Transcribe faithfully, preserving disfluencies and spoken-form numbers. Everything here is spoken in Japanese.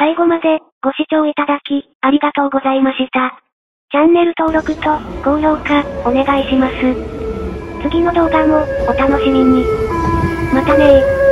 最後まで、ご視聴いただき、ありがとうございました。チャンネル登録と、高評価、お願いします。次の動画も、お楽しみに。またねー。